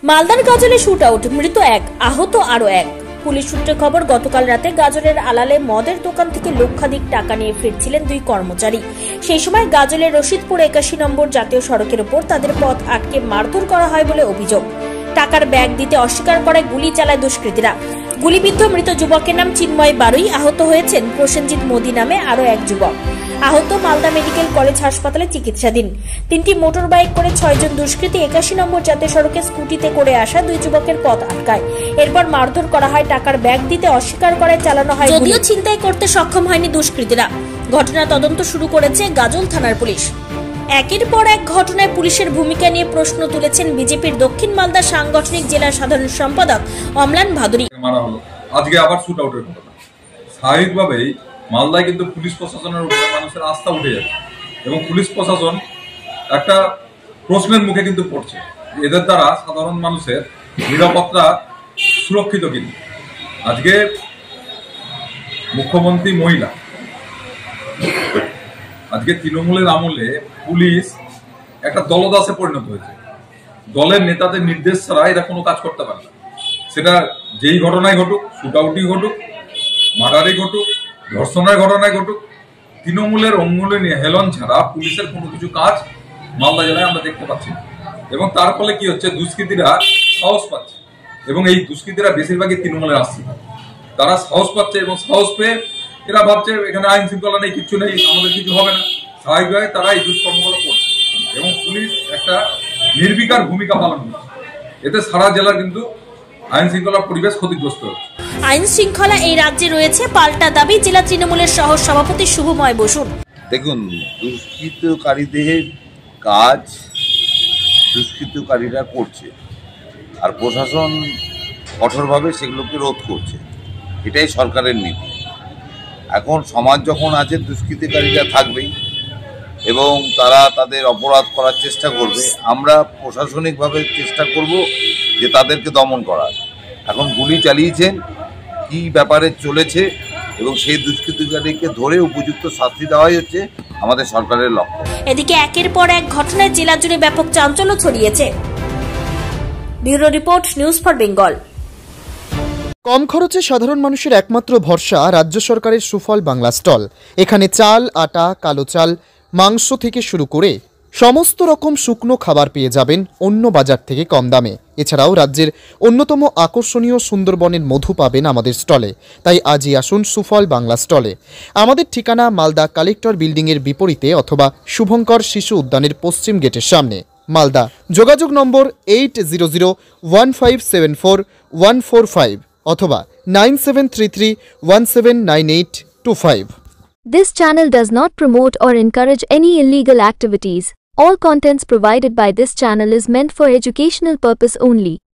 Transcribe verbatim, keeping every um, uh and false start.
মালদার গাজলে shoot out, মৃত এক, আহত আরো এক। পুলিশ সূত্রে খবর, গতকাল রাতে গাজলের আলালে মদের দোকান থেকে লক্ষাধিক টাকা নিয়ে ফিরছিলেন দুই কর্মচারী। সেই সময় গাজলের রশিদপুর একাশি নম্বর জাতীয় সড়কের উপর তাদের পথ আটকে মারধর করা হয় বলে অভিযোগ। টাকার ব্যাগ দিতে অস্বীকার করায় গুলি চালায় দুষ্কৃতীরা। গুলিবিদ্ধ মৃত যুবকের নাম চিন্ময় বারুই। আহত হয়েছেন প্রসেনজিৎ মোদি নামে আরো এক যুবক। আহত মালদা মেডিকেল কলেজ হাসপাতালে চিকিৎসাধীন। তিনটি মোটর বাইক করে ছয়জন দুষ্কৃতী একাশি নম্বর জাতীয় সড়কে স্কুটিতে করে আসা দুই যুবকের পথ আটকায়। এরপর মারধর করা হয়, টাকার ব্যাগ দিতে অস্বীকার করে চালানো হয়। যদিও ছিনতাই করতে সক্ষম হয়নি দুষ্কৃতীরা। ঘটনা তদন্ত শুরু করেছে গাজল থানার পুলিশ। একের পর এক ঘটনায় পুলিশের ভূমিকা নিয়ে প্রশ্ন তুলেছেন বিজেপির দক্ষিণ মালদা সাংগঠনিক জেলা সাধারণ সম্পাদক অমলান ভাদুরী। আজকে আবার শুট আউটের ঘটনা। স্বাভাবিকভাবেই মালদায় কিন্তু পুলিশ প্রশাসনের উপরে মানুষের আস্থা উঠে যাচ্ছে এবং পুলিশ প্রশাসন একটা প্রশ্নের মুখে কিন্তু পড়ছে। এদের দ্বারা সাধারণ মানুষের নিরাপত্তা সুরক্ষিত কিন্তু। আজকে মুখ্যমন্ত্রী মহিলা, আজকে তৃণমূলের আমলে পুলিশ একটা দলদাসে পরিণত হয়েছে। দলের নেতাদের নির্দেশ ছাড়া এরা কোনো কাজ করতে পারে না। সেটা যেই ঘটনায় ঘটুক, শুট আউটই ঘটুক, মার্ডারই ঘটুক, ধর্ষণের ঘটনায় ঘটুক, তৃণমূলের অঙ্গুলে নিয়ে হেলন ছাড়া পুলিশের কোনো কিছু কাজ মালদা জেলায় আমরা দেখতে পাচ্ছি না। এবং তার ফলে কি হচ্ছে, দুষ্কৃতীরা সাহস পাচ্ছে এবং এই দুষ্কৃতীরা বেশিরভাগই তৃণমূলের আসছে। তারা সাহস পাচ্ছে এবং সাহস পেয়ে এরা ভাবছে এখানে আইন শৃঙ্খলা নেই, কিচ্ছু নেই, আমাদের কিছু হবে না। স্বাভাবিকভাবে তারা এই দুষ্কর্মগুলো করছে এবং পুলিশ একটা নির্বিকার ভূমিকা পালন করছে। এতে সারা জেলার কিন্তু আইন শৃঙ্খলা পরিবেশ ক্ষতিগ্রস্ত হচ্ছে। আইন শৃঙ্খলা এই রাজ্যে রয়েছে পাল্টা দাবি জেলা তৃণমূলের সহ সভাপতি শুভময় বসুর। দেখুন, দুষ্কৃতকারীদের কাজ দুষ্কৃতকারীরা করছে আর প্রশাসন কঠোরভাবে সেগুলোকে রোধ করছে। এটাই সরকারের নীতি। এখন সমাজ যখন আছে, দুষ্কৃতিকারীরা থাকবেই এবং তারা তাদের অপরাধ করার চেষ্টা করবে। আমরা প্রশাসনিকভাবে চেষ্টা করব যে তাদেরকে দমন করার। এখন গুলি চালিয়েছেন, কি ব্যাপারে চলেছে এবং সেই দুষ্কৃতিকারীকে ধরে উপযুক্ত শাস্তি দেওয়াই হচ্ছে আমাদের সরকারের লক্ষ্য। এদিকে একের পর এক ঘটনায় জেলা জুড়ে ব্যাপক চাঞ্চল্য ছড়িয়েছে। Bureau report, news for Bengal. কম খরচে সাধারণ মানুষের একমাত্র ভরসা রাজ্য সরকারের সুফল বাংলা স্টল। এখানে চাল, আটা, কালো চাল, মাংস থেকে শুরু করে সমস্ত রকম শুকনো খাবার পেয়ে যাবেন অন্য বাজার থেকে কম দামে। এছাড়াও রাজ্যের অন্যতম আকর্ষণীয় সুন্দরবনের মধু পাবেন আমাদের স্টলে। তাই আজই আসুন সুফল বাংলা স্টলে। আমাদের ঠিকানা মালদা কালেক্টর বিল্ডিংয়ের বিপরীতে অথবা শুভঙ্কর শিশু উদ্যানের পশ্চিম গেটের সামনে, মালদা। যোগাযোগ number eight zero zero one five seven four one four five অথবা nine seven three three one seven nine eight two five. This channel does not promote or encourage any illegal activities. All contents provided by this channel is meant for educational purpose only.